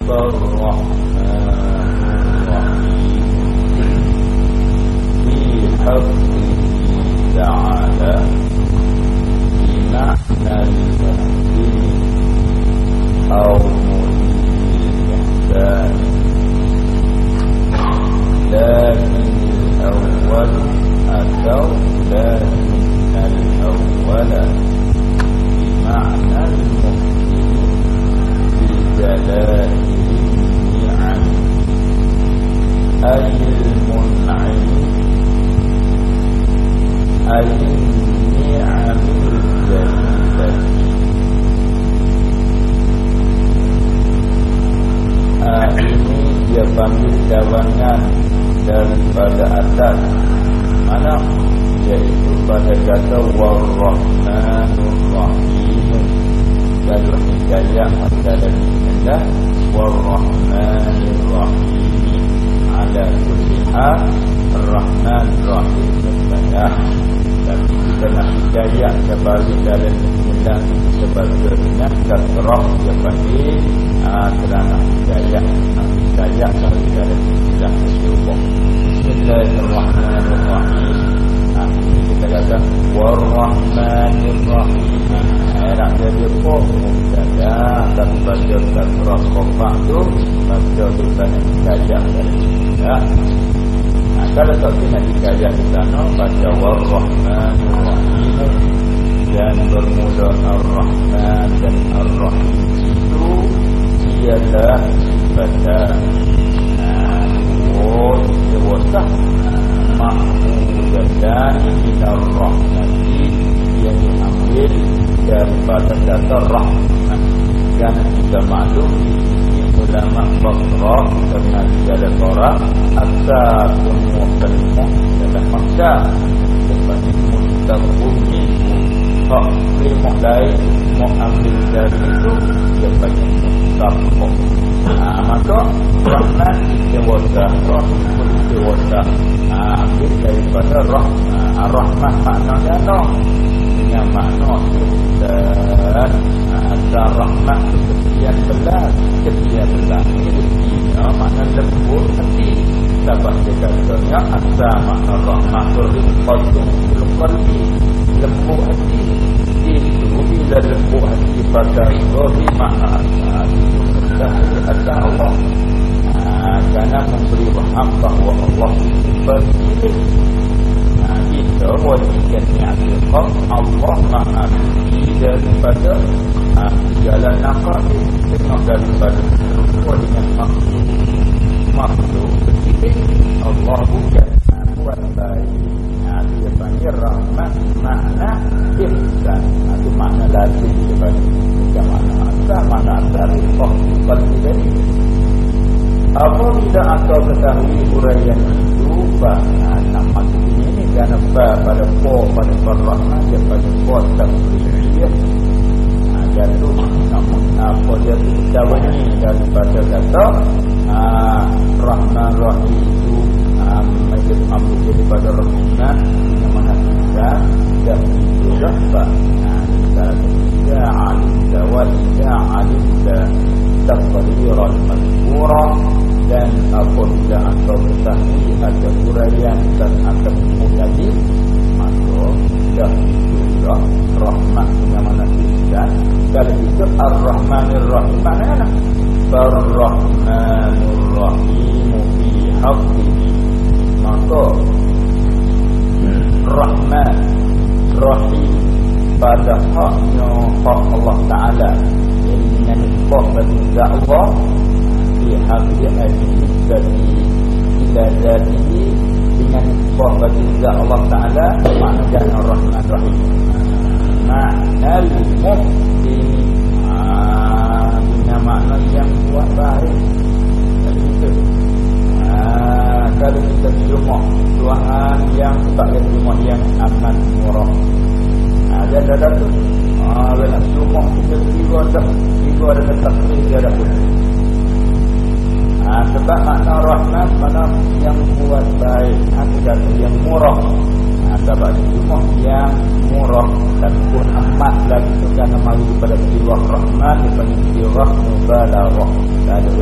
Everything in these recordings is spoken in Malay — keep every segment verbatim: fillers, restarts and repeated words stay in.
lagi itu karena malu kepada Allah Rahman dipanggil Allah Mubalaghah. Dan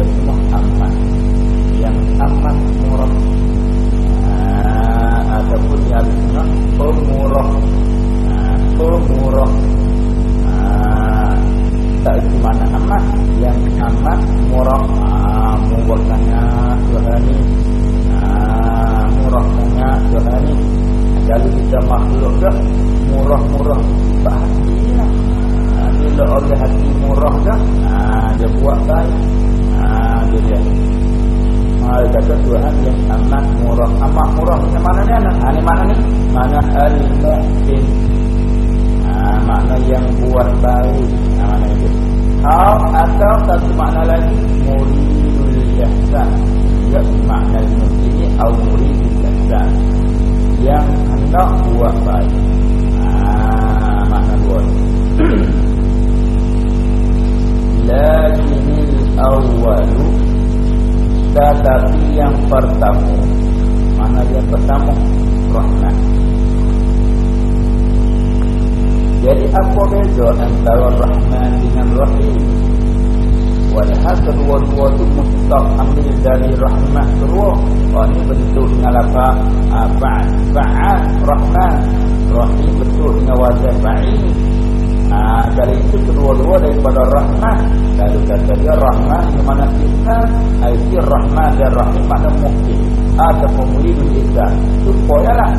tetapi yang pertama. Mana yang pertama? Rahman. Jadi apa beza antara Rahman dengan Rahim? Walhal kedua-dua itu mustaq ambil dari rahmat kedua. Oh, ini bentuk dengan lafaz fa'al, fa'al, Rahman. Rahim bentuk dengan wazan fa'il. Ah, dari itu kedua-dua daripada rahmat. Lalu kata dia Rahman yang mana kita, itu Rahman dan Rahim makna mungkin ataupun muridul ihsan. Supayalah.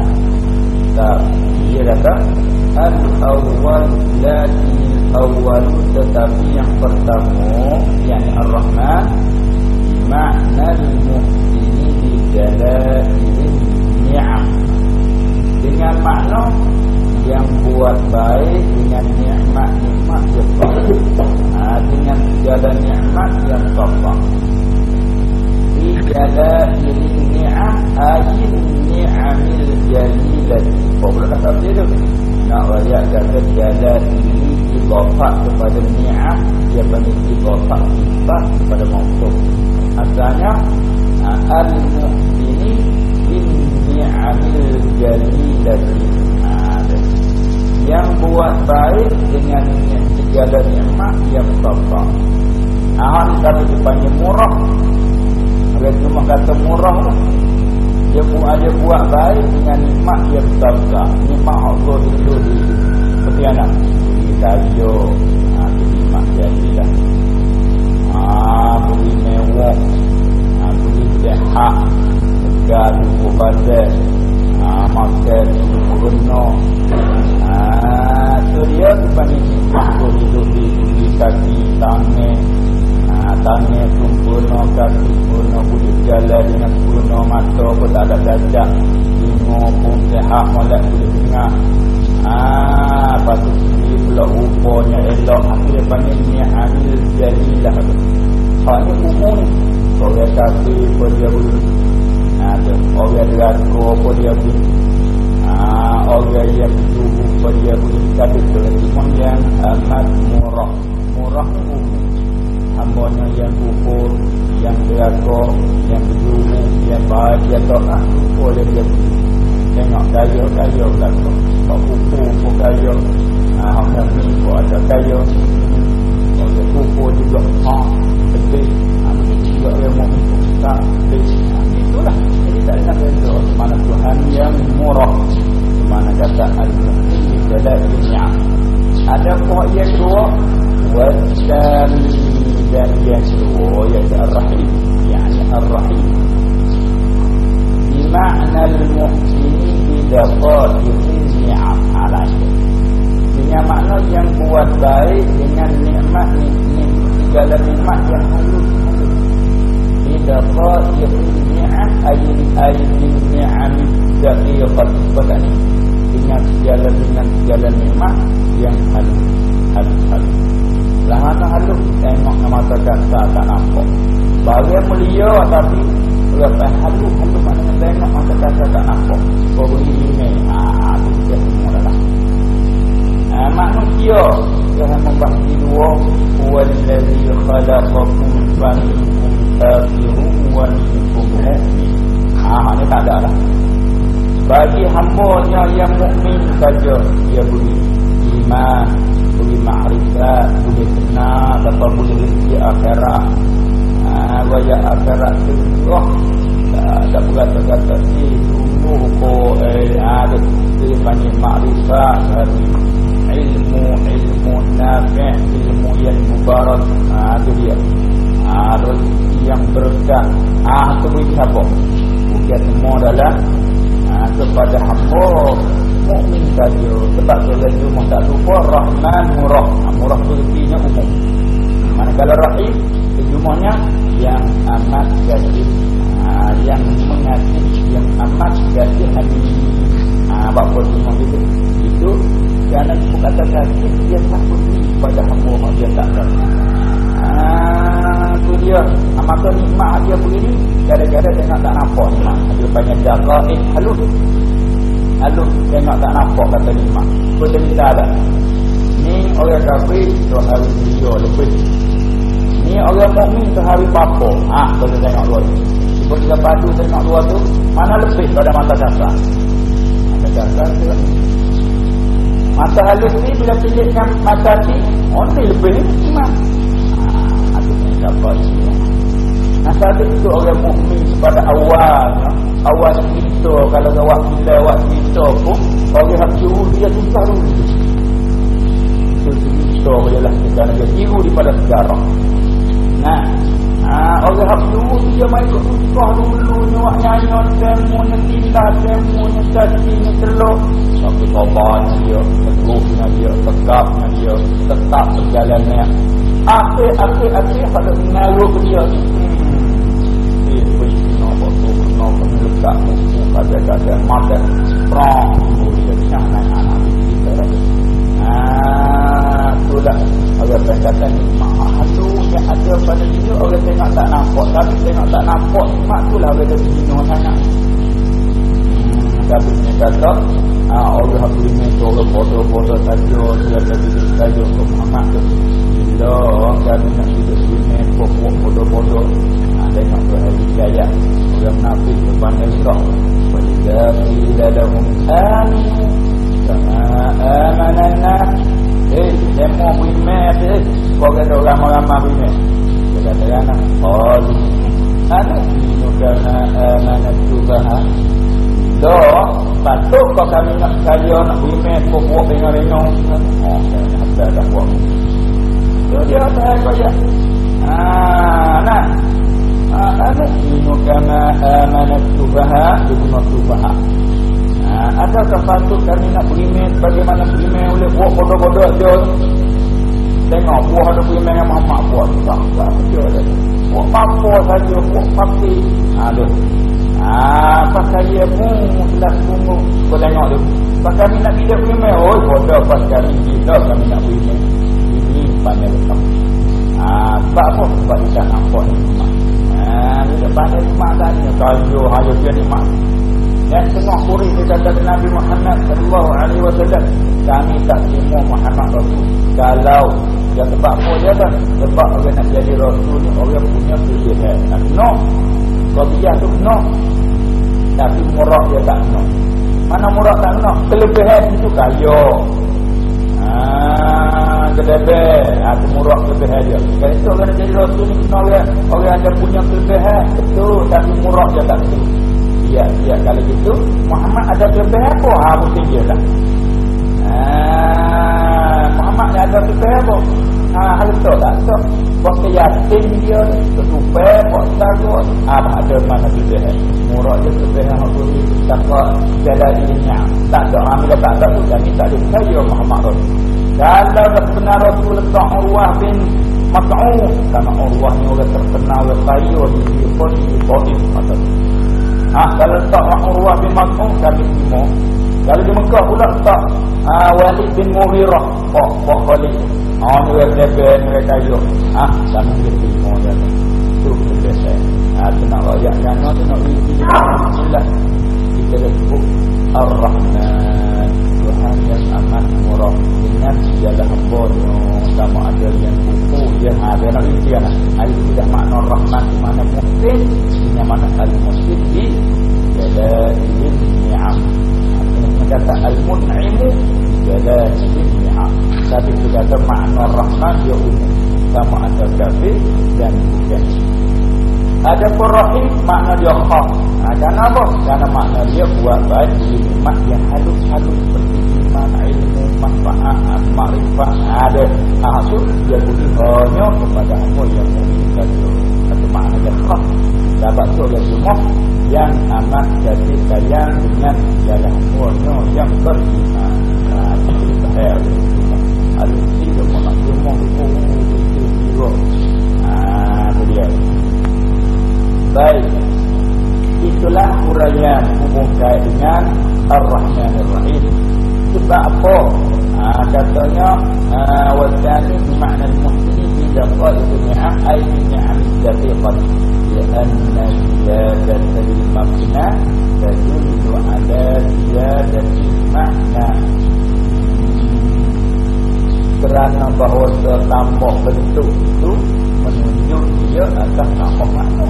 Dia kata al-awwal lakin awal, tetapi yang pertama yakni Ar-Rahman makna al-muhsini bi dalailin ni'am, dengan makna yang buat baik dengan nikmat-nikmat yang baik, ha, dengan segala nikmat yang baik. Bi dalailin ni'am ayyin ni'amil jalilah. Apa pula kata dia tu? Nak rakyat kata dalail ini idhafah kepada ni'am, dia panggil idhafah sifat kepada mausuf. Asalnya al-muhsini bin ni'amil jalilati, yang buat baik dengan segala nikmat yang besar. Ah, ni kata dipanggil murah. Kalau cuma kata murah tu, dia buat dia buat baik dengan nikmat yang besar. Nikmat Allah itu seperti anak beri kayu, ah, nikmat jadilah. Ah, beri mewah, ah, beri sehat, segar tubuh badan, ah, makan penuh. Ah, tu dia dipanggil nikmat tu hidup di, di kaki tangan. Ah, tangan sempurna, kaki sempurna, boleh jalan dengan sempurna, mata pun tak ada cacat, telinga pun sehat, molek boleh dengar. Ah, patut sendiri pula rupanya elok. Akhirnya panggil ni'amil jalilah. Hanya umum ni. Orang kafir pun dia boleh. Ah, orang deraka pun dia boleh. Ah, orang yang bertubuh pun dia boleh. Tapi terima yang amat murah. Murah umum. Hambanya yang kufur, yang deraka, yang bertubuh, yang bahagia tak ah, boleh dia boleh. Tengok kaya-kaya belakang. Pak kupu pun kaya. Haa, mumi pun ada kaya. Kalau kupu juga, haa, lebih. Haa, begitu juga yang mumi pun tak lebih. Haa, itulah. Jadi tak ada beza. Mana Tuhan yang murah. Mana kata al-muhsin adalah dunia. Ada pun yang kedua. Wasami, dan yang kedua iaitu Ar-Rahim. Yani Ar-Rahim. Makna al-muhsini bidaqat ni'am alaihi, dengan makna yang buat baik dengan nikmat nikmat segala nikmat yang halus. Bidaqat ni'am ayyin ayyin ni'am daqiqat badani, dengan segala dengan segala nikmat yang halus halus halus. Lahana halus tengok mata kata tak nampak. Bahagia mulia tapi lepas halus-halus maknanya tengok mata kata tak nampak. Baru ini ah, itu dia semua dah. Ah, manusia yang membahagi dua, huwallazi khalaqakum faminkum kafirun wa minkum mu'min. Ah, ni tak ada dah. Bagi hamba-Nya yang mukmin saja dia boleh iman, boleh makrifat, boleh kenal, dapat boleh rezeki akhirat. Ah, waya akhirat surah. Tak berkata-kata ni sungguh kau eh, ada dia panggil makrifat, ilmu ilmu nafi', ilmu yang mubarak. Ah, itu dia. Ah, rezeki yang berkah. Ah, itu bagi siapa? Bukan semua adalah ah, kepada hamba mukmin saja. Sebab saya cuma tak lupa Rahman murah. Ah, murah itu rezekinya umum. Manakala Rahim sejumlahnya yang amat gaji, ah, yang mengasih, yang amat gaji hati. Ah, bapa semua itu itu kerana kata kasih dia tak beri pada hamba dia tak kasih. Ah, tu dia. Ah, maka nikmat dia begini, gara-gara tengok tak nampak nikmat. Dia banyak jaga eh halus. Halus tengok tak nampak kata nikmat. Betul tak ada. Ni orang kafir tu harus dia lebih. Ni orang mukmin sehari apa? Ah, boleh tengok dua tu. Cuba kita padu tengok dua tu, mana lebih pada mata kasar? Mata kasar tu. Mata halus ni bila pilihkan mata ni, only lebih iman. Ah, ada yang dapat ni. Nah, tadi itu orang mukmin pada awalnya, awal kita kalau awak bila awak kita pun, orang hak suruh dia susah dulu. Itu kita ialah kita nak tiru daripada sejarah. Nah, ah, orang hak suruh dia mai ikut susah dulu, nyawak nyanyi temu ni tindak temu ni caci ni telur. Tapi korbannya dia, teguhnya dia, tegapnya dia, tetap berjalannya. Akhir-akhir-akhir pada mengaruh ke dia. Lekat muka kadang-kadang makan strong dia jangan anak kita ah itulah orang kata ni malu yang ada pada dia orang tengok tak nampak tapi tengok tak nampak mak itulah orang jadi dino sangat tapi ni kata ah orang hak ini orang bodoh-bodoh saja dia jadi saja untuk Muhammad tu bila kan nak hidup ini pokok bodoh-bodoh tengok berhari jaya orang nafis depan Isra' Wajah ila lahum aminu sama amananna eh demo beriman eh orang orang-orang beriman dia kata anak qalu aminu kama amanat subaha do patut kau kami nak kaya nak beriman pokok dengar-dengar oh ada dah buat so dia kata kaya ah nah Anu'minu kama amanat subaha Ibnu subaha adakah patut kami nak beriman bagaimana beriman oleh buah bodoh-bodoh dia tengok buah ada beriman yang Muhammad buah tak dia ada buah apa saja buah papi ada ah pakai dia pun jelas tunggu kau tengok dia pas kami nak tidak beriman oh bodoh pas kami tidak kami nak beriman ini pandai letak ah sebab apa sebab kita nampak nikmat ah dia pandai nikmat tadi kalau hanya dia nikmat yang tengok kuri dia kata Nabi Muhammad sallallahu alaihi wasallam kami tak terima Muhammad Rasul kalau dia sebab apa dia dah sebab orang nak jadi Rasul ni orang punya kelebihan no kelebihan tu no tapi murah dia tak no mana murah tak no kelebihan itu kaya ah kelebihan atau murah kelebihan dia kalau itu orang nak jadi Rasul ni kena orang, orang ada punya kelebihan betul tapi murah dia tak betul. Ya, ya kalau gitu Muhammad ada kelebihan apa? Ha mesti dia lah. Ah, Muhammad ada kelebihan apa? Ha hal tu tak tu. Waktu yatim dia ketupai kok sago. Apa ada mana kelebihan? Murah dia kelebihan aku ni tak jalan ini. Tak ada ambil tak ada tu jadi tak ada saya Muhammad Rasul. Kalau benar Rasul letak Urwah bin Mas'ud karena Urwah ni orang terkenal kaya di pun di Qaif atau ah kalau tak Urwah bin Mas'ud kami terima. Kalau di Mekah pula tak ah Walid bin Mughirah, Pak Pak Walid. Ah ni orang lepas mereka kaya. Ah kami terima dia. Tu biasa. Ah nak rakyat jangan nak bismillah. Kita sebut Ar-Rahman, Tuhan yang amat murah dengan segala hamba-Nya sama ada yang buku yang ada nak ini lah. Hari tidak makna Rahman di mana mungkin dengan mana al-muslim di jalailin ni'am. Artinya kata al-mun'imu jalailin ni'am. Tapi itu kata makna Rahman dia umum sama ada kafir dan bukan. Ada Rahim makna dia khas. Nah, karena apa? Karena makna dia buat baik nikmat yang halus-halus seperti iman, ilmu, manfaat, makrifat. Ada hasil dia beri hanya kepada Allah yang menginginkan. Satu makna dia khas. Dapat tu dia semua yang amat jadi sayang dengan jalan Allah yang beriman. Nah, itu bahaya. Al-Isi dia nak semua itu itu. Ah, itu dia. Baik, itulah huraian umum kait dengan Ar-Rahman Ar-Rahim. Sebab apa? Ha, katanya wasani bermakna al-muhsini bila qaidu ni'am ay ni'am daqiqat lianna ziyadat al-makna tadullu ala ziyadat al-makna kerana bahawa tambah bentuk itu menunjukkan menunjuk dia atas nama makna.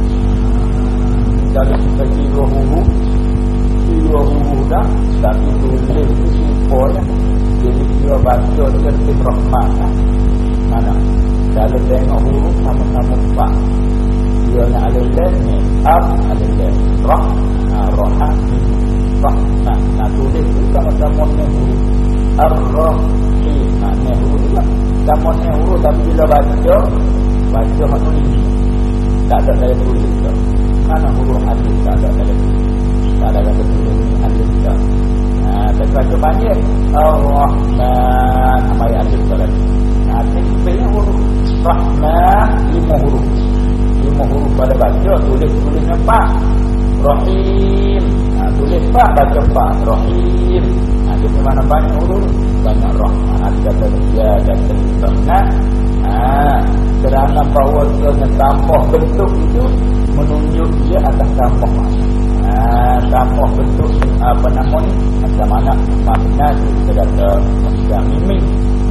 Kalau kita kira huruf, kira huruf dah, tapi tulis itu supaya jadi kira baca dia lebih rahmat. Mana? Kalau tengok huruf sama-sama empat, dia nak alilin ni ab, alilin rah, rahmat, rahmat. Nah tulis itu sama-sama ni huruf ar-rahim. Nah ni huruf juga sama ni huruf, tapi bila baca baca macam ni tak ada saya tulis tak. Mana huruf alif tak ada saya tulis, tak ada kata tulis alif tak. Nah terbaca banyak ar-rahman sama alif tak lagi. Nah sebenarnya huruf rahman lima huruf, lima huruf pada baca tulis tulisnya empat. Rahim, nah, tulis empat baca empat. Rahim, nah, jadi mana banyak huruf, banyak rahmat. Ada kata dia dan sebagainya. Nah, kerana bahawa dia tambah bentuk itu menunjuk dia atas tambah makna. Nah, tambah bentuk apa namanya? Macam mana makna kita kata macam mimik.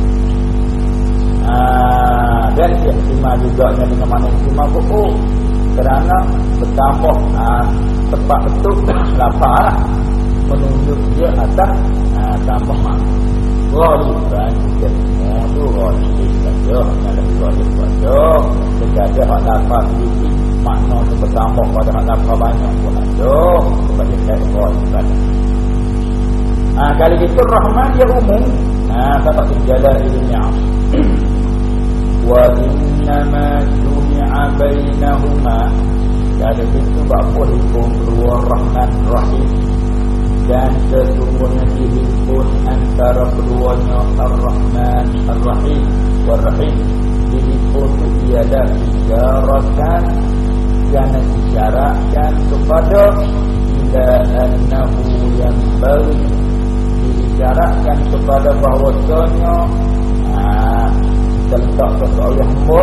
Ah, dan dia terima juga dengan mana terima buku. Kerana bertambah ah, tepat betul lapar menunjuk dia atas ah, tambah makna. Ghaliban dia semua tu ghalib saja, hanya lebih ghalib saja. Jika ada hak lapar sedikit, makna tu bertambah pada hak lapar banyak pun ada. Sebagai kait ghaliban. Ah, kali itu Rahman dia umum. Ah, dapat dijala ilmiah. Wa innama jumi'a bainahuma. Jadi itu apa hukum kedua Rahman Rahim, dan sesungguhnya dihimpun antara keduanya Ar-Rahman Ar-Rahim War-Rahim. Dihimpun tiada isyaratkan, jangan isyaratkan kepada ila annahu yang baru, diisyaratkan kepada bahawasanya ah, kita letak sesuatu yang hamba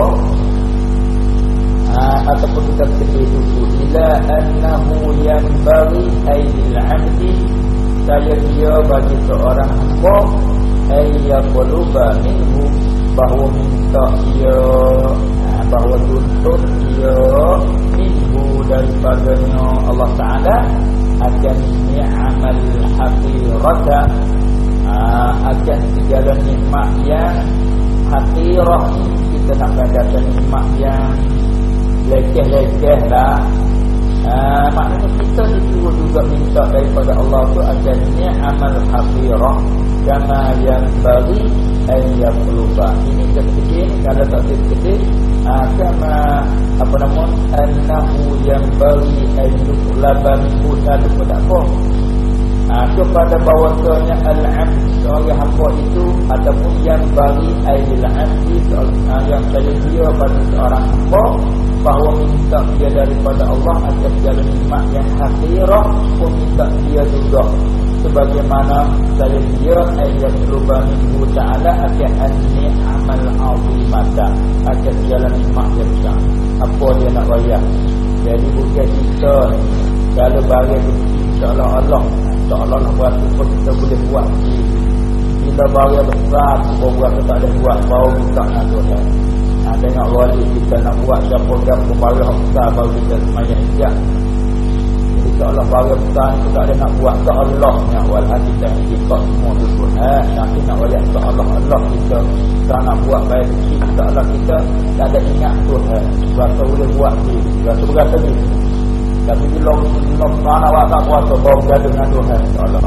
ah, ataupun kita sedih dulu ila annahu yang bagi ailil abdi, saya dia bagi seorang hamba ayyaqluba minhu, bahawa minta dia ah, bahawa tuntut dia minhu daripadanya Allah Ta'ala akan ni'amal hafirata, ah, akan segala nikmat yang hafirah. Kita nak katakan nikmat yang lekeh-lekeh lah. Ah, maknanya kita disuruh juga minta daripada Allah tu akan ni'amal hafirah kama yang bagi ayat pelubah. Ini kesedih, kalau tak kesedih ah, kama apa nama annahu yang bagi ayat pelubah minggu satu pun tak apa. Ah, kepada bahawasanya al-'abd seorang hamba itu ataupun yang bagi ayat al-'abdi ah, yang saya dia pada seorang hamba bahawa minta dia daripada Allah akan segala nikmat yang hafirah pun minta dia juga, sebagaimana saya dia ayat berubah minggu ta'ala akan an-ni'amal azimata, akan segala nikmat yang besar. Apa dia nak bayar? Jadi bukan kita kalau bagi insya-Allah Allah insya-Allah nak buat apa kita boleh buat. Kita bagi besar kita buat, kita tak ada buat baru minta nak Tuhan. Nah, tengok wali kita nak buat siapa-siapa barang besar baru kita semayang hijab. Jadi insya-Allah barang besar kita ada nak buat ke Allah nya walaupun kita ikut semua tu eh nanti nak wali ke Allah Allah kita tak nak buat baik kecil insya-Allah kita tak ada ingat Tuhan. Rasa boleh buat ni, rasa berasa ni. Tapi bila Allah Subhanahu wa taala buat baru berada dengan Tuhan insya-Allah.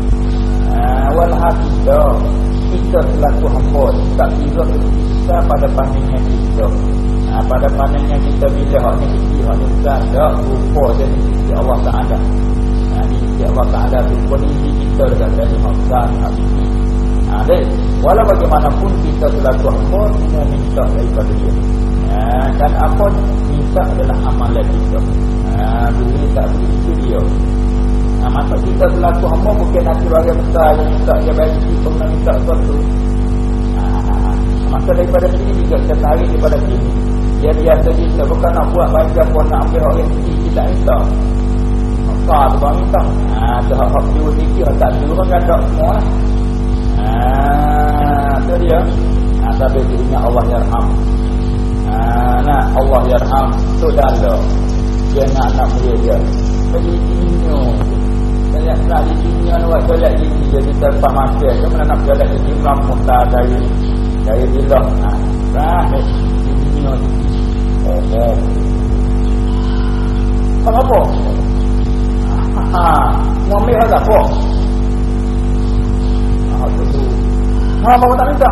Ah walaupun kita kita selaku hamba tak kira kita pada pandangan kita. Ha, pada pandangan kita bila hak ni kecil, hak ni besar, tak rupa jadi sisi Allah Ta'ala. Ha, ni sisi Allah Ta'ala tu kondisi kita dekat jadi hak besar, hak kecil. Ha, dan walau bagaimanapun kita selaku hamba semua minta daripada dia. Ha, dan apa minta adalah amalan kita. Ha, bila tak begitu dia. Nah, masa kita selaku hamba bukan nak keluarga besar yang minta dia baik pernah minta sesuatu. Nah, masa daripada sini juga kita tarik daripada sini. Dia biasa kita bukan nak buat baik apa nak ambil orang yang kecil kita minta. Maka tu bang minta. Nah, tu hak-hak jiwa sikit tak jiwa kan ada semua. Nah, tu dia. Nah, tapi dia ingat Allah Yarham. Ah, nah Allah yarham tu dah ada. Dia nak anak murid dia. Jadi dinyo. Saya nak di dunia buat solat gini jadi tanpa makan. Dia mana nak solat di melampau dari dari bila. Nah, rahmat dinyo. Oh, oh. Apa? Ha, mau ambil ada apa? Ah, tu. Ha, mau tak minta?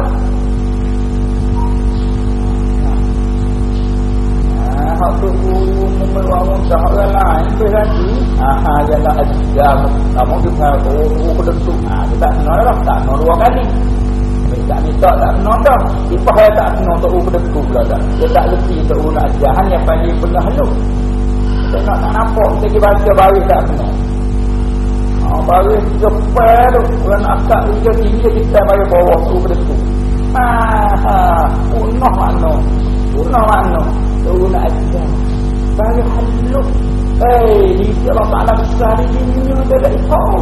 Ha, tu memang dah orang lain tu lagi. Ha, yang tak ada kamu juga oh kedentu. Ha, kita nak dah tak nak dua kali. Tak minta tak nak dah. Ipah tak nak tu kedentu pula dah. Dia tak lebih tu nak jahan yang paling belah lu. Kita nak tak nampak kita baca baris tak kena. Oh, baris jepel tu orang nak akak dia tinggi kita bayar bawah tu kedentu. Ha, ha, punah mana? Punah mana? Tu nak aja. Baris halus. Eh, di Allah Taala besar di dunia dia tak tahu.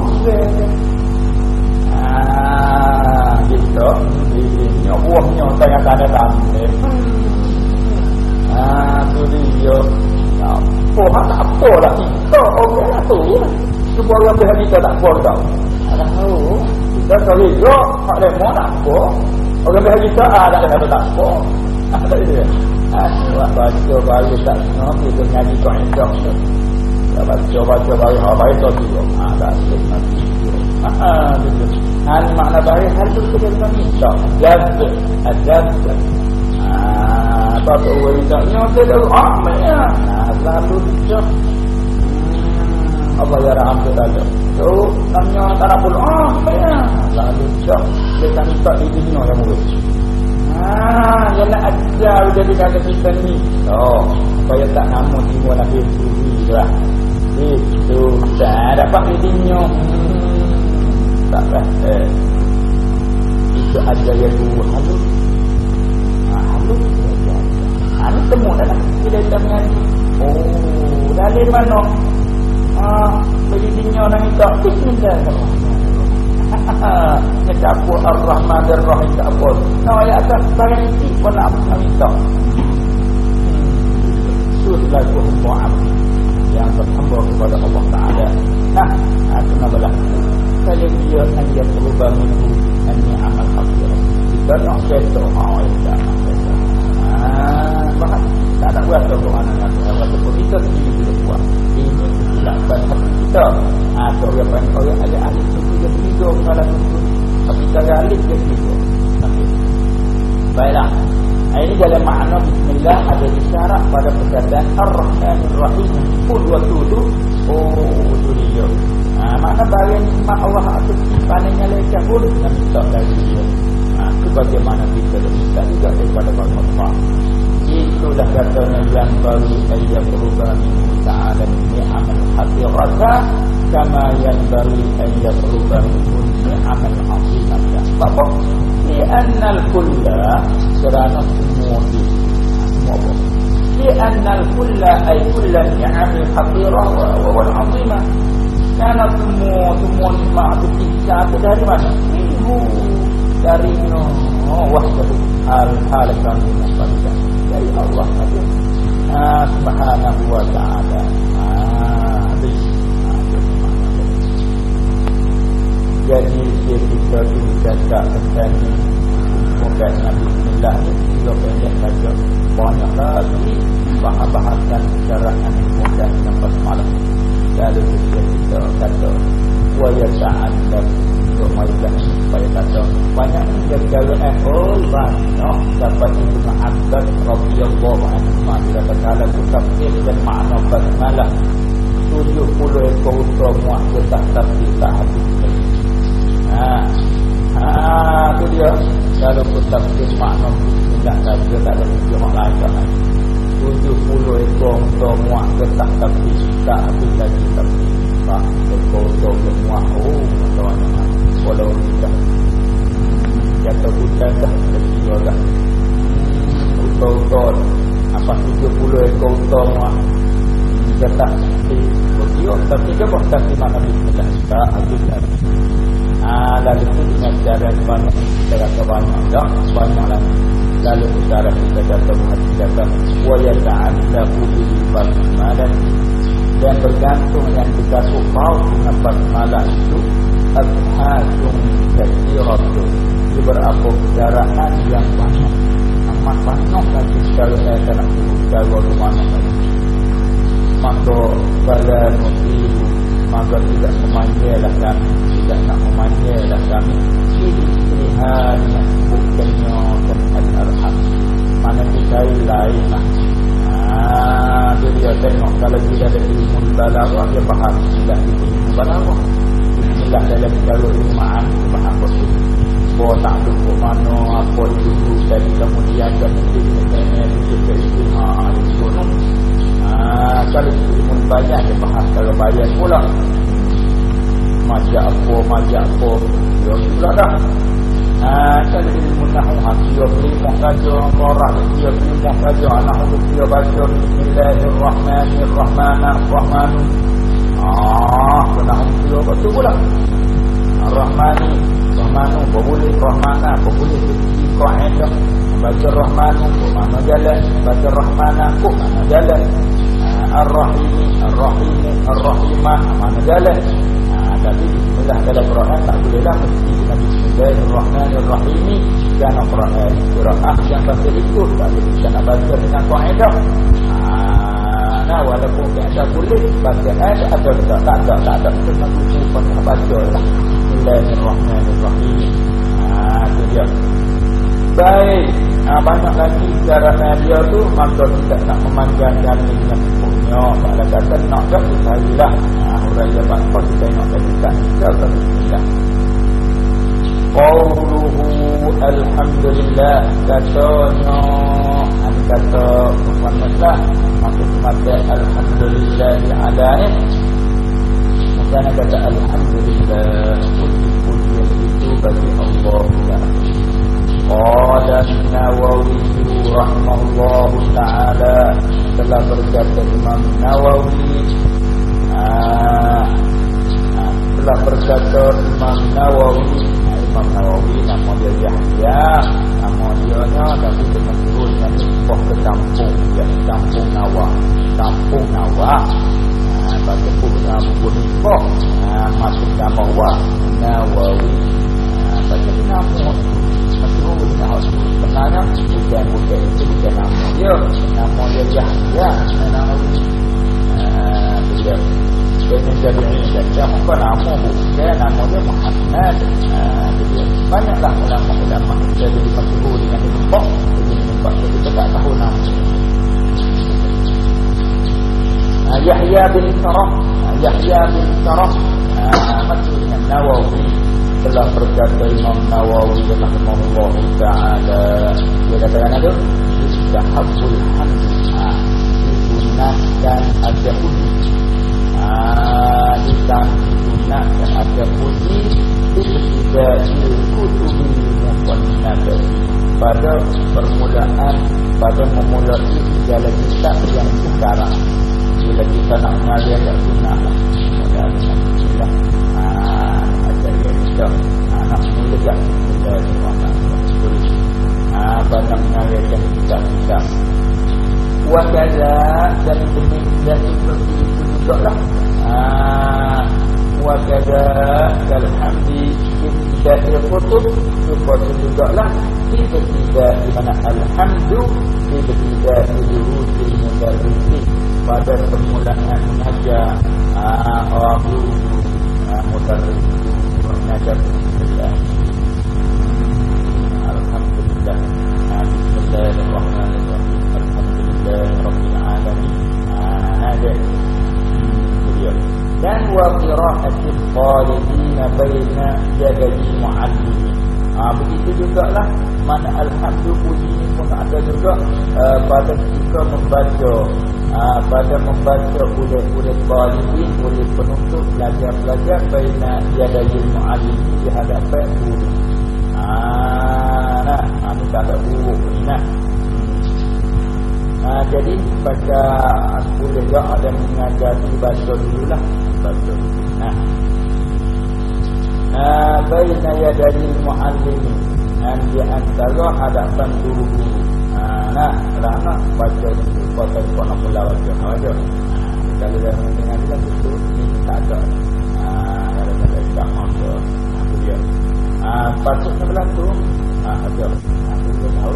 Ah, gitu. Ini buahnya saya ada dalam. Ah, tu dia. Oh, tak apa lah. Kita okey lah tu. Cuba orang behar kita tak apa tak. Ada tahu. Kita kalau dia, tak lemah tak apa. Orang behar kita ada ada tak apa. Ada dia. Ah, buat baca baru tak nak kita ngaji kau enjak. Baca-baca baru baik tu juga. Ah, tak ada nanti. Ah, betul. Ah, ni makna baik hal tu kita nak minta. Jazz, jazz. Ah, apa tu wajahnya dia ah, ya. Nah, lalu dia Allah ya rahmat saja. Tu namanya tarabul ah, ya. Lalu dia kita minta di dunia yang murid. Ah, yang nak ajar jadi kata kita ni. Oh, supaya tak nama timur nak suri lah. Itu tak dapat didinya. Hmm, tak dah. Eh. Itu aja yang dua halus. Ah, halus saja. Ah, ni temu dah lah. Kita dah mengaji. Oh, dari mana? Ah, didinya nak minta bismillah. Kecapur Ar-Rahman Ar-Rahim tak apa. Nah, ayat atas barang isi pun nak minta. Itu lagu mu'am yang berhamba kepada Allah Ta'ala. Nah, itu nabalah. Kalau dia anjir berubah minhu anni amal hafir. Kita nak kata awal tak nak kata. Haa, bahas. Tak ada buat tu anak-anak. Walaupun kita sendiri boleh buat. Ini kesilapan hati kita. Atau yang paling orang ada ahli suku dia begitu kalau suku. Tapi cara ahli dia begitu. Baiklah. Ini dalam makna bismillah ada isyarat pada perkataan Ar-Rahman Ar-Rahim. Pun waktu itu, oh itu dia. Ha, makna bagian nikmat Allah atas panennya leka pun dan minta dari dia. Ha, itu bagaimana kita minta juga daripada Allah. Itulah katanya yang baru saya berubah minhu ta'ala ni'amal hadirata kama yang baru saya berubah minhu ni'amal azimata. Sebab li'annal kulla kerana semua itu semua apa? Li'annal kulla ay kulla ni'amal hadirah wal azimah. Kerana semua semua nikmat itu kita itu dari mana? Minhu dari oh wahdahu al-hal kami mustaqim dari Allah saja. Ah, subhanahu wa ta'ala. Ah, jadi kita tidak tentang bukan Nabi Bismillah ni juga banyak saja banyak lagi bahas-bahasan secara aneh mudah sampai malam. Lalu kita kata wa yata'addab Ramadan supaya kata banyak dari gawean oh banyak dapat Ibnu Abbas radhiyallahu anhu dia kata tafsir dan makna basmalah tujuh puluh ekor semua kita tafsir tak habis. Ha ha tu dia kalau tafsir makna bismillah saja tak ada yang lain kan. tujuh puluh ekor semua kita tafsir tak habis lagi tafsir. Pak ekor semua oh macam walau kita jatuh hutan dah lebih juga utol-utol apa tujuh puluh ekor utama jatah di Bukio tapi dia bukan di mana bismillah tak habis lagi ah, lalu itu dengan cara banyak kita rasa banyak tak banyak lagi Lalu utara kita kata muhaddidzatan wa yata'allaqu bil basmalah, dan bergantung yang dikasih mau dengan basmalah itu abhasun kathiratun, beberapa kendaraan yang banyak, amat banyak lagi kalau saya nak kalau mana lagi. Maka kalau nusibu, maka tidak memanggillah kami, tidak nak memanggillah kami istihad bukannya dan al-arham, mana kita lain lah. Ah, dia tengok kalau dia ada ilmu balaghah, dia faham tidak ilmu balaghah. Inilah dalam jalur ilmu ma'ani, faham betul. Bahawa tak duduk mana, apa dulu, dan kemudian dan mungkin nenek itu ke itu, haa, itu no. Haa, kalau ilmu banyak, dia faham. Kalau bayar pula, majak apa, majak apa, dia pula dah. Haa, kalau ilmu nahu, dia berimah saja, orang dia berimah saja, anak untuk dia baca Bismillahirrahmanirrahmanirrahmanu. Haa, kenahu dia betul pula. Ar-Rahmani, Rahmanu, boleh Rahmana, boleh di kaedah. Baca Rahmanu, ke mana jalan? Baca Rahmana, ke mana jalan? Ar-Rahimi, Ar-Rahimi, Ar-Rahimah, mana jalan? Tapi bismillah dalam Quran tak bolehlah, mesti dengan Bismillahirrahmanirrahim. Jangan Quran qiraah yang bahasa ikut, tapi kita nak baca dengan kaedah. Nah, walaupun kaedah boleh, baca ada ada tak tak tak tak tak kena buku pun baca lah. Bismillahirrahmanirrahim. Ah, itu dia. Baik, nah, banyak lagi cara dia tu, maka kita nak memanjangkan dengan punya. Kalau kata nak tak, carilah. Nah, orang yang bangsa kita nak tak kita tak kita. Qawluhu alhamdulillah, katanya, ini kata Muhammadlah, maksud mata alhamdulillah alaihi. Maknanya kata alhamdulillah, puji-pujian itu bagi Allah. Qala Nawawi rahimahullahu ta'ala, telah berkata Imam Nawawi, ah, ah, telah berkata Imam Nawawi. Imam Nawawi nama dia Yahya, nama dia nya tapi dengan turun dengan nisbah ke kampung, ya, kampung Nawa, kampung Nawa. Ah, bagi punya buku nisbah, ah, masuk nama Wa Nawawi. Ah, bagi nama masyhur dengan sebenarnya bukan bukan itu bukan nama dia, nama dia Yahya Nawawi. Ah, dia dengan jadinya dia bukan nama bukan nama dia Muhammad. Ah, dia banyaklah ulama-ulama jadi masyhur dengan nisbah, jadi nisbah kita tak tahu nama. Ah, Yahya bin Sarah, ah, Yahya bin Sarah, ah, maksudnya Nawawi. Telah berkata Imam Nawawi rahimahullah ta'ala, dia katakan ada istahabbul hamd, disunatkan ada puji, disunatkan ada puji ibtida'il kutubil muqannabah, pada permulaan, pada memulai segala kitab yang sekarang. Bila kita nak mengalir tak sunat lah, kemudian kita kita anak muda tak muda orang ah banyak mengajarkan kita kita wakaza, dan demikian seperti itu juga lah. ah wakaza alhamdi ibtida'il kutub, seperti juga lah ibtida' di mana alhamdu ibtida'il rusul mudarrisin, pada permulaan mengajar ah orang guru mudarris mengajar. Bismillah, alhamdulillah, bismillahirrahmanirrahim, alhamdulillah rabbil alamin. Ada dia. Dan wa qira'atul talibin baina yadayi muallim. Ah, begitu jugalah mana alhamdulillah puji ini pun ada juga uh, pada ketika membaca, uh, pada membaca oleh-oleh talibin, oleh penuntut pelajar-pelajar baina yadayi muallim, di hadapan guru. Ah, nah, ini tak ada buruk ni nah. Ah, jadi baca boleh juga ada mengajar dibaca dululah, baca dulu. Nah, Ah, baina yadayil muallim, dan di antara hadapan guru-guru. Nah, nah, nak baca kota kono mula baca baca. Kalau dah dengan dia itu ni tak ada. Ah, kalau ada tak ada. Aku dia. Ah, patut sebelah tu. Ah, ada. Aku dia tahu.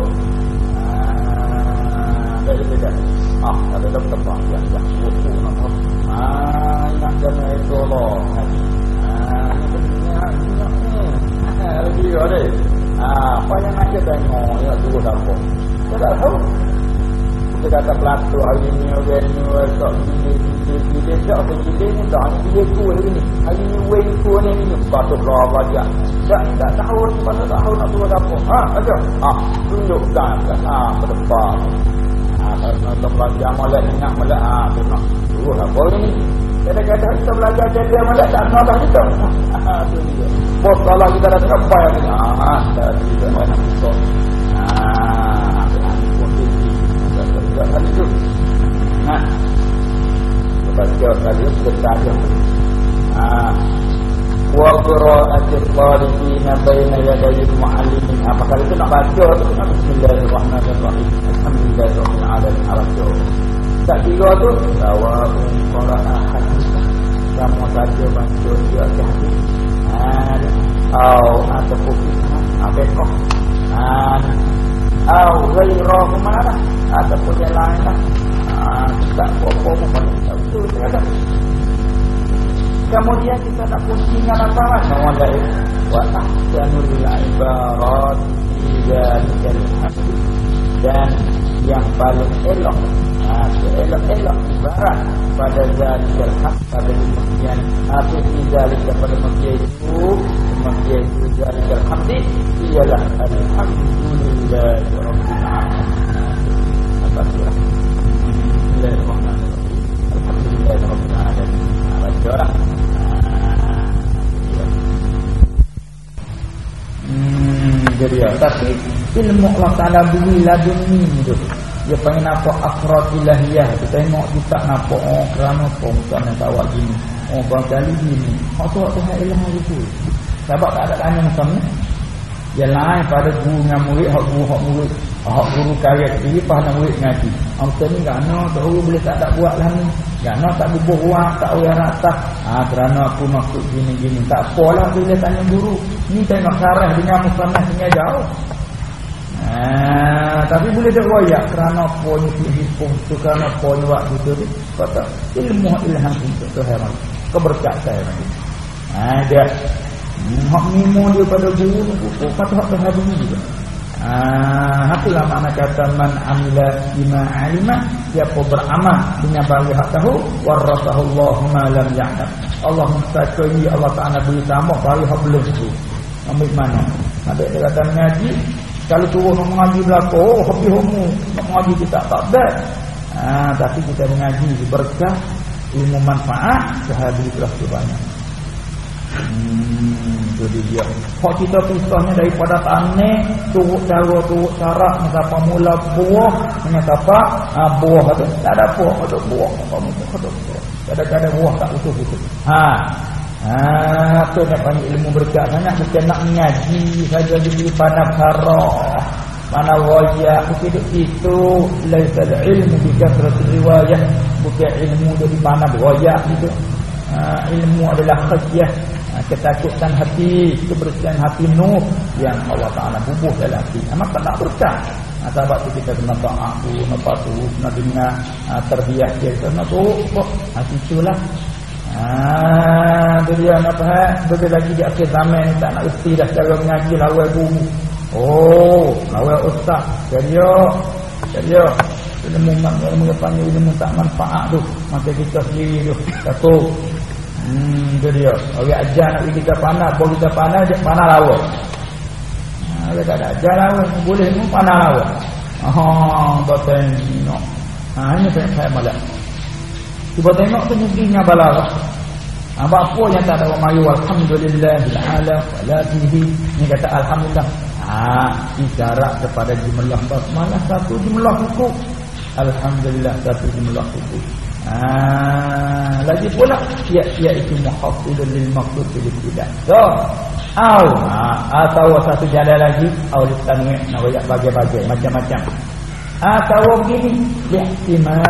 Ah, dari beda. Ah, ada doktor bang yang yang buku nak. Ah, nak kena itu Allah. Ah, ni benar ni. Ah, lagi ada. Ah, apa yang nak kita tengok ya dua dapur. Kita tak tahu. Kita kata pelatu hari ni orang ni tak gini dia tak begini ni dah dia tu hari ni. Hari ni wei tu ni ni patut lah baca. Tak tak tahu mana tahu nak dua dapur. Ha, baca. Ah, tunjukkan ah ke depan. Ah, kalau belajar malam ingat malam ah tu nak. Dua apa ni? Kadang-kadang kita belajar jadi malam tak nak dah kita. Ah, tu dia. Bos kalau kita dah tengok apa yang ah, dah kita nak besok. Ah, ada itu. Nah, baca tadi sebentar je. Ah, wa qira'atul talibina baina yaday al-muallimin. Apa kali itu nak baca tu bismillahirrahmanirrahim. Alhamdulillahirabbil alamin arjo. Tak kira tu sawa'un qira'a hadis. Kamu baca baca dia hadis. Ah, atau ataupun apa kok. Ah, atau ghairahu mana ataupun yang lain lah. Ah, tak apa-apa pun itu ada. Kemudian kita nak pusingkan apa lah nama lain. Wa ahsanul ibarat idzal hamd, dan yang paling elok, ah, elok-elok ibarat pada zalikal hamd, pada demikian apa zalika pada makia itu makia itu zalikal hamd ialah alhamdulillah rabbil alamin. Apa surah Bismillahirrahmanirrahim. Alhamdulillah rabbil alamin. Baca lah. Hmm, jadi ya. Tapi ilmu Allah Ta'ala beri laduni tu. Dia pengen nampak akhirat ilahiyah. Kita tengok kita nampak oh kerana apa misalnya bawa gini. Oh barangkali gini. Oh tu Tuhan ilah itu. Sebab tak ada tanya macam ni. Yang lain pada guru dengan murid, hak guru hak murid, hak guru karya sendiri pada murid ngaji. Macam ni kerana tahu boleh tak ada buat lah ni. Kerana tak bubuh ruang, tak uyar rata. Ah, kerana aku maksud gini-gini. Tak apalah bila tanya guru. Ni tengok syarah dengan musannaf tinggal jauh. Ah, tapi boleh tak royak kerana apa ni hukum tu, kerana apa ni waktu tu. Kata ilmu ilham untuk Tuhan. Keberkatan. Ah, dia hak mimo dia pada guru ni pun patut hak Tuhan juga. Ah, itulah makna kata man amila bima alima, siapa beramal dengan bagi hak tahu, warasahullahu ma lam ya'lam. Allah mustaqili Allah Taala beri tambah bagi hak belum tu. Ambil mana? Ada dia kata mengaji, kalau turun nak mengaji belaka, oh habis homo, nak mengaji kita tak bad. Ah, tapi kita mengaji berkah ilmu manfaat, sehari telah banyak. Hmm, jadi dia. Hak kita pisahnya daripada tanah, turut cara, turut syarat, mengapa mula buah, mengapa ah buah tu tak ada buah, ada buah, apa mula ada buah. Kadang-kadang buah tak utuh-utuh. Ha. Ha, tu nak panggil ilmu berkat sangat, bukan nak mengaji saja di pandang sarah. Mana wajah hidup itu laisal ilmu bi kasratil riwayah, bukan ilmu dari pandang wajah itu. Ha, ilmu adalah khasyah, ketakutan hati, kebersihan hati nur yang Allah Ta'ala bubuh dalam hati. Amat tak nak berkah. Ha, sebab tu kita kena ta'afu, kena patuh, kena dengar ha, terbiah dia, kena tu hati itulah. Ah, dia nak faham. Begitu lagi di akhir zaman ni tak nak reti dah cara mengaji lawai guru. Oh, lawai ustaz. Jadi yo, jadi yo. Ilmu ilmu panggil ilmu tak manfaat tu. Maka kita sendiri tu satu. Hmm, jadi yo. Orang ajar nak kita panah, boleh kita panah, dia panah lawai. Ah, dia tak ada ajar lawai, boleh mu panah lawai. Ah, betul ni. Ah, ini saya malam. Cuba tengok tu mungkinnya balaghah. Apa apa yang tak ada orang mayu alhamdulillahil ala wala bihi. Ni kata alhamdulillah. Ah, isyarat kepada jumlah basmalah satu jumlah hukum. Alhamdulillah satu jumlah hukum. Ah, lagi pula ya iaitu muhaffidul lil maqsud bil ibtida. So, au atau satu jalan lagi au litanwi' nak royak bagai-bagai macam-macam. Atau begini ihtimal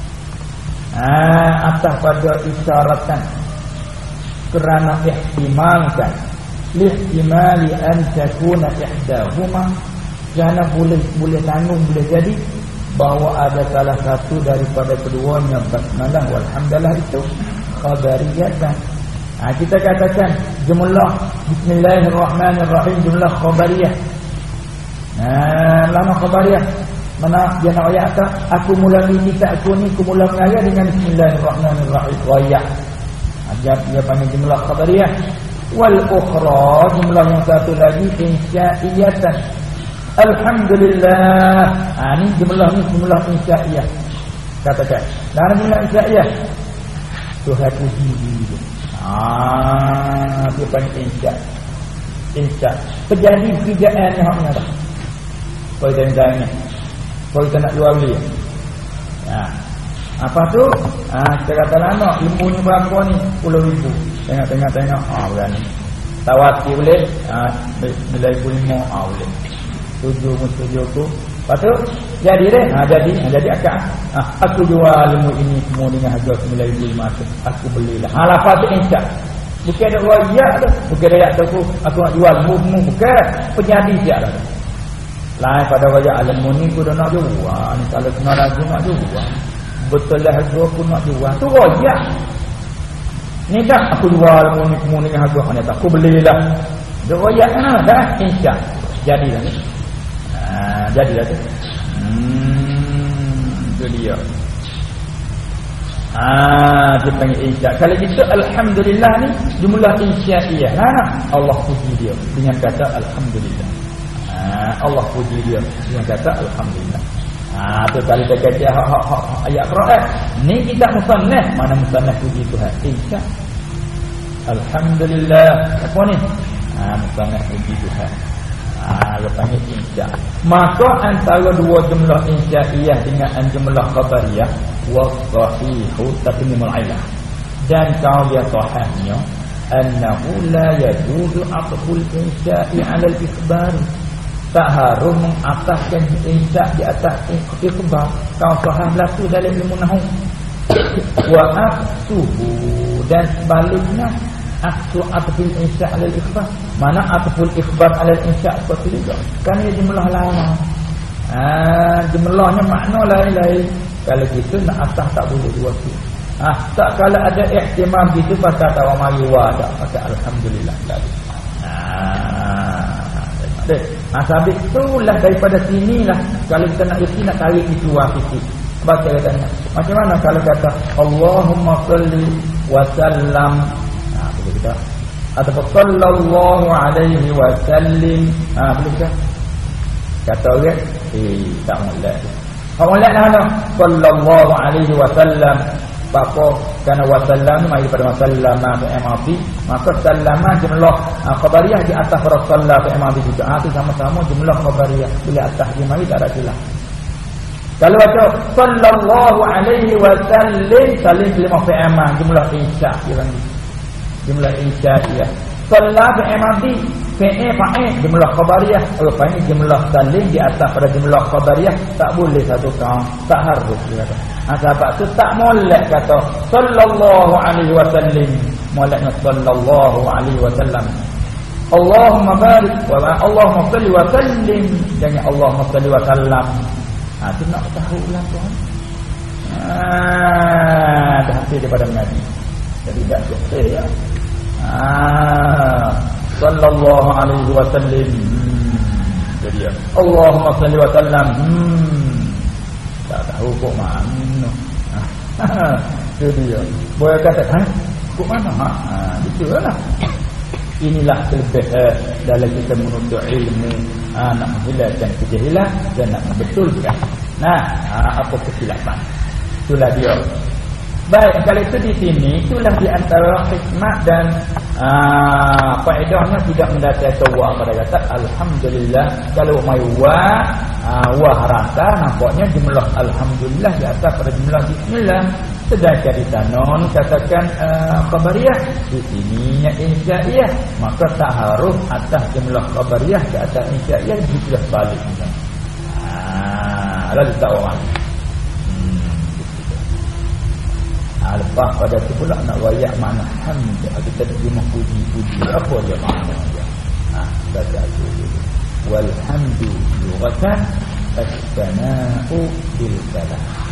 ah atas pada isyaratan kerana ihtimalkan lihtimali an takuna ihdahuma kerana boleh boleh tanggung boleh jadi bahawa ada salah satu daripada keduanya basmalah walhamdulillah itu khabariyatan. Ha, kita katakan jumlah bismillahirrahmanirrahim jumlah khabariyah. Nah, lama khabariyah mana dia nak ayat tak aku mulai kita aku ni aku mula mengaya dengan bismillahirrahmanirrahim ayat. Ajar dia panggil jumlah khabariyah. Wal ukhra jumlah yang satu lagi insya'iyatan. Alhamdulillah. Ha, ni jumlah ni jumlah insya'iyah. Katakan. Dan jumlah insya'iyah Tuhan puji dia. Ah, dia panggil insya. Insya. Terjadi kerjaan ni haknya dah. Kau tanya-tanya. Kau kita nak jual beli. Ha. Apa tu? Ah, ha, kita kata lama ilmu ni berapa ni? sepuluh ribu. Tengok-tengok tengok. Ah, berani. Tawati boleh? Ah, nilai sepuluh ribu ah boleh. Tujuh tujuh tu. Lepas tu jadi deh. Ha, jadi, ha, jadi akak. Ha, aku jual ilmu ini semua dengan harga sembilan ribu lima ratus. Aku belilah. Ha, lafaz tu insya. Bukan ada royak tu. Bukan ada tu aku aku nak jual ilmu bukan. Penjadi siap dah. Lain pada royak ilmu ni aku dah nak jual. Ni kalau kena lagu nak jual. Betul lah harga aku nak jual. Tu royak. Ni dah aku jual ilmu ni semua dengan harga hanya tak aku belilah. Dia royak mana dah insya. Jadilah ni. Ha, jadilah tu. Hmm, itu dia. Ah, dia panggil insya. Kalau gitu alhamdulillah ni jumlah insyaiyah. Nah, Allah puji dia dengan kata alhamdulillah. Ah, Allah puji dia dengan kata alhamdulillah. Ah, tu kali kita kata hak hak hak ayat Quran. Ni kita musannaf, mana musannaf puji Tuhan. Insya. Alhamdulillah. Apa ni? Ah, musannaf puji Tuhan. Ah, dia panggil insya. Maka antara dua jumlah insyaiyah dengan jumlah khabariyah wasahihu tatmimul ilah. Dan kalau dia sahihnya annahu la yajuzu aqful insya'i 'ala al-ikhbar. Tak harus mengataskan insya di atas ikhbar. Kalau sahih berlaku dalam ilmu nahwu. Wa aqsuhu dan sebaliknya Aksu atful insya' alal ikhbar. Mana atful ikhbar alal insya' seperti juga. Kan ia jumlah lain. Ah, jumlahnya makna lain-lain. Kalau gitu nak atas tak boleh dua tu. Ah, tak kalau ada ihtimam gitu pasal tawa mari wa tak pasal alhamdulillah tadi. Ah, deh. Ah, sabit itulah daripada sinilah kalau kita nak isi nak tarik itu wa sikit. Baca katanya. Macam mana kalau kata Allahumma shalli wa sallam kita atau sallallahu alaihi wasallim. Ha, boleh kita kata orang eh tak molek. Kalau molek dah ana sallallahu alaihi wasallam apa kerana wasallam ni mari pada wasallama fi amati maka sallama jumlah ha, khabariyah di atas rasulullah fi amati juga. Ha, tu sama-sama jumlah khabariyah bila atas dia mari tak ada khilaf. Kalau baca sallallahu alaihi wasallim salim lima fi amah jumlah insya dia jumlah insya'iyah. Salat fi'il fi'il fa'il jumlah khabariyah. Apa ini jumlah salim di atas pada jumlah khabariyah tak boleh satu kaum, tak harus dia kata. Ha, sebab tu tak molek kata sallallahu alaihi wasallam. Moleknya sallallahu alaihi wasallam. Allahumma barik wa Allahumma salli wa sallim. Jangan Allahumma salli wa sallam. Ha, tu nak tahu ulang Tuhan. Ah, dah hasil daripada Nabi. Jadi tak betul ya. Ah, sallallahu alaihi wasallam. Jadi ya. Allahumma salli wa sallam. Hmm. Tak tahu kok mana. Itu dia. Boleh kata, "Ha? Kok mana?" Ha, itulah. Inilah kelebihan dalam kita menuntut ilmu, ha, nak menghilangkan kejahilan dan nak membetulkan. Nah, ha, apa kesilapan. Itulah dia. Baik, kalau itu di sini itulah di antara hikmah dan aa, faedahnya tidak mendatangkan wa pada kata alhamdulillah. Kalau mai wa aa, wa rasa nampaknya jumlah alhamdulillah di atas pada jumlah bismillah. Sedangkan di sana ni katakan uh, khabariyah, di sini yang insya'iyah, maka tak harus atas jumlah khabariyah ke atas insya'iyah sudah balik. Haa, lalu tak orang. Hmm, ha, lepas pada tu pula nak wayak makna hamd. Kita terjemah puji-puji. Apa dia makna dia? Ha, baca dulu. Walhamdu lughatan as-sana'u bil kalam.